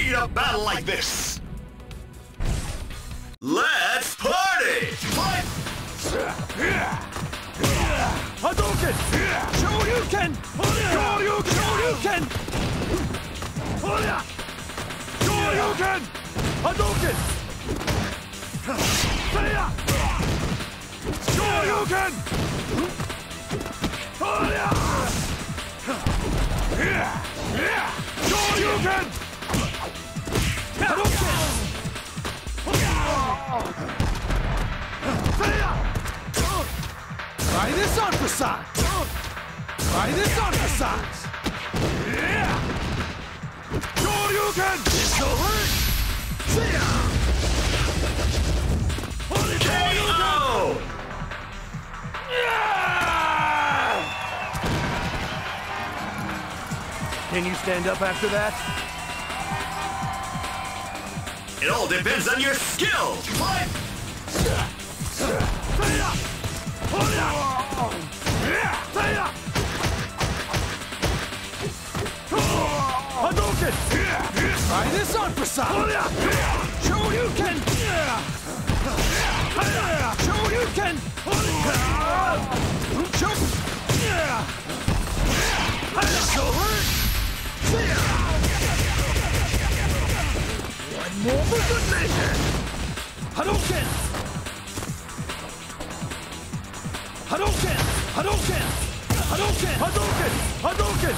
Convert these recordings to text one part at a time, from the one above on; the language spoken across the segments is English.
need a battle like this. Let's party! Fight! Hadouken! Shoryuken! Shoryuken! Shoryuken! Hadouken! Shoryuken! Shoryuken! Hadouken! Try this on for size! Try this on for size! Shoryuken! This'll hurt! See ya! KO! Can you stand up after that? It all depends on your skill! Fight! Hadouken! Try this on for size! Shoryuken! Shoryuken! This'll hurt! One more for good measure! Hadouken! Hadouken! Hadouken! Hadouken! Hadouken! Hadouken!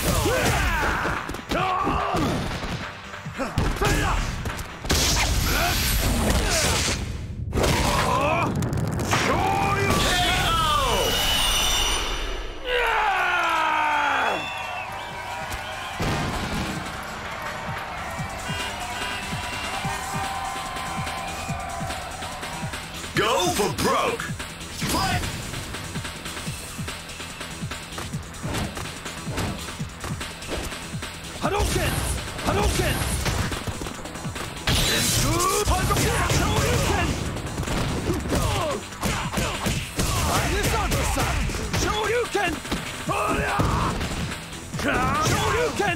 Go for broke! Fight! Hadouken! Hadouken! Hadouken! Try this on for size! Shoryuken! Shoryuken!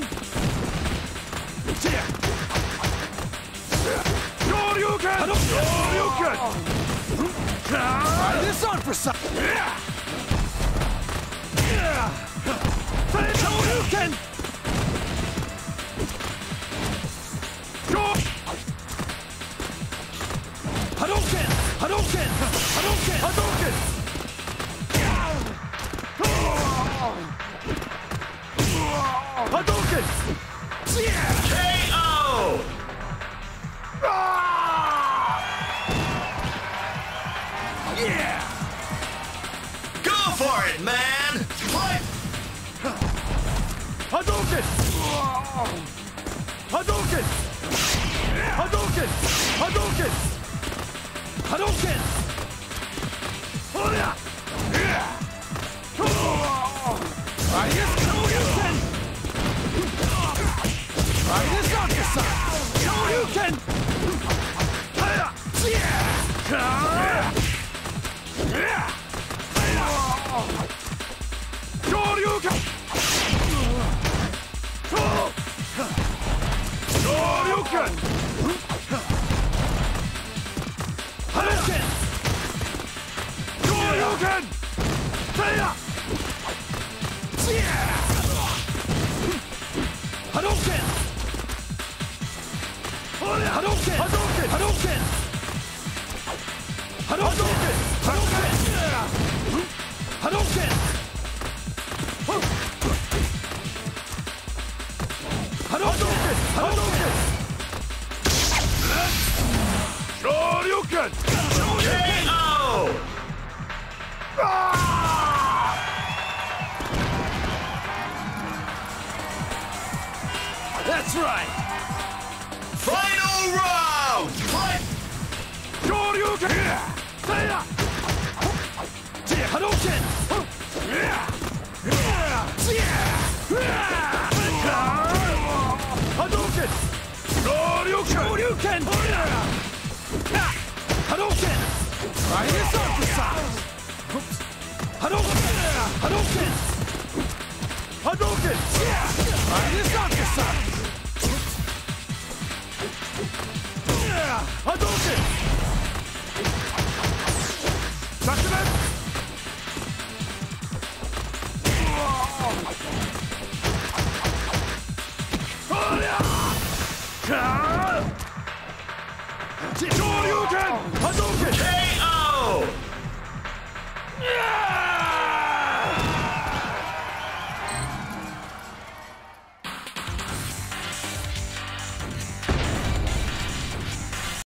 Shoryuken! Shoryuken! Try this on for size! Shoryuken! Hadouken! Hadouken! Hadouken! Hadouken! Hadouken! KO! Yeah! Go for it, man! Fight! Hadouken! Hadouken! Hadouken! Hadouken! Hadouken! Try this! Shoryuken! Try this on the side! Shoryuken! Shoryuken! Shoryuken! Hadouken! Shoryuken! Hadouken! Hadouken! Hadouken! Hadouken! Hadouken! Hadouken! Hadouken! Hadouken! Shoryuken! KO! That's right! Final round! Fight! Shoryuken! Hadouken! Hadouken! Shoryuken! Hadouken! Try this on for size! Hadouken! Hadouken! Hadouken! Try this on for size! Shoryuken! Hadouken! KO!